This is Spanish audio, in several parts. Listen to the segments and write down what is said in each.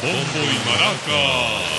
bombo y maraca.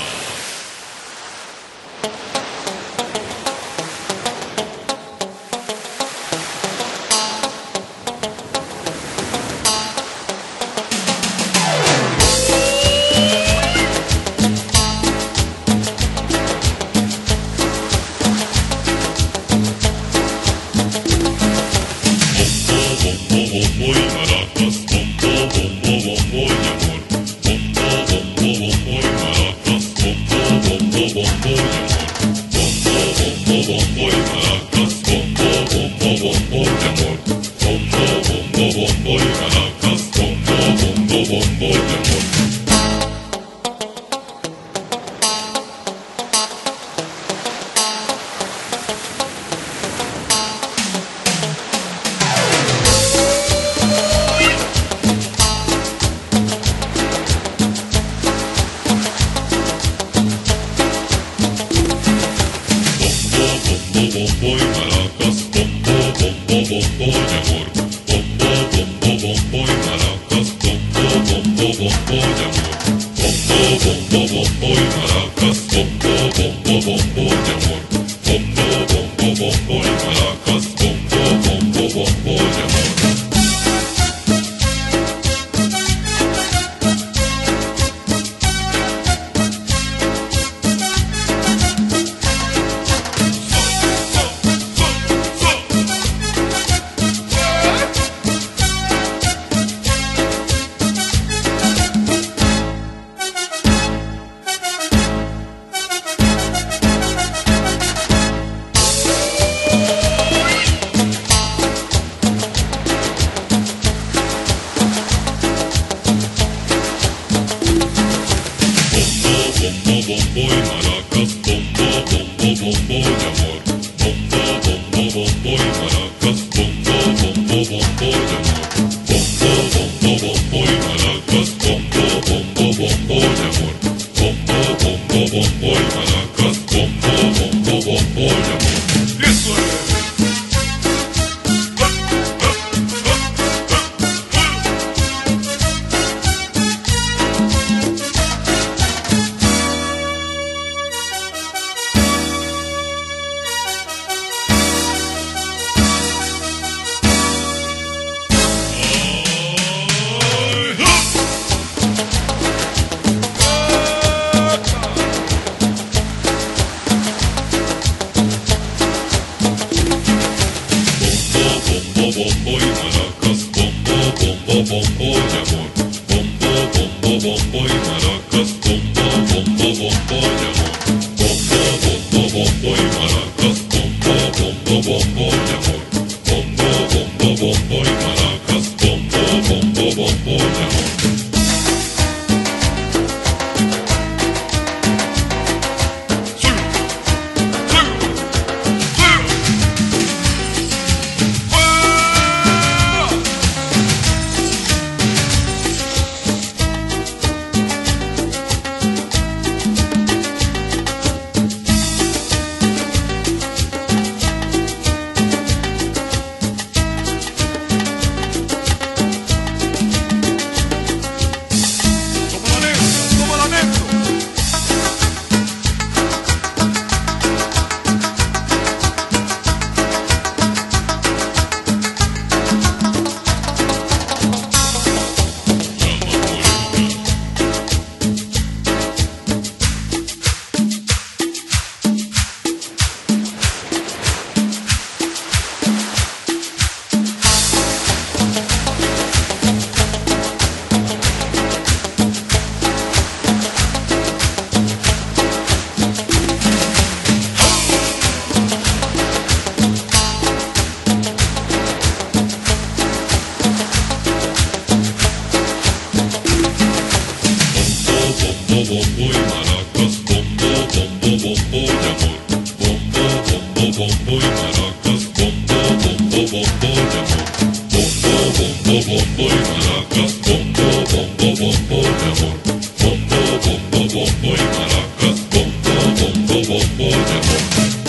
Bombo y maracas, bombo, bombo, bombo y amor. Bombo, bombo, bombo y maracas, bombo, bombo, bombo y amor. Bombo, bombo, bombo y maracas, bombo, bombo, bombo y amor. Bombo, bombo, bombo y maracas, bombo, bombo, bombo y amor. Bombo y maracas, bombo, bombo, bombo y amor. Bombo, bombo, bombo y maracas, bombo, bombo, bombo y amor. Bombo, bombo, bombo y maracas, bombo, bombo, bombo y amor. Bombo, bombo, bombo y maracas, bombo, bombo, bombo y amor. Bombo y maracas, bombo, bombo, bombo y amor. Bombo, bombo, bombo y maracas, bombo, bombo, bombo y amor. Bombo, bombo, bombo y maracas, bombo, bombo, bombo y amor. Bombo, bombo, bombo y maracas, bombo, bombo, bombo y amor. ¡Y eso es! Bombo y maracas, bombo, bombo, bombo y amor. Bombo, bombo, bombo y maracas, bombo, bombo, bombo y amor. Bombo, bombo, bombo y maracas, bombo, bombo, bombo y amor. Bombo, bombo, bombo y maracas, bombo, bombo, bombo y amor. Bombo y maracas, bombo, bombo, bombo y amor. Bombo, bombo, bombo y maracas, bombo, bombo, bombo y amor. Bombo, bombo, bombo y maracas, bombo, bombo, bombo y amor. Bombo, bombo, bombo y maracas, bombo, bombo, bombo y amor.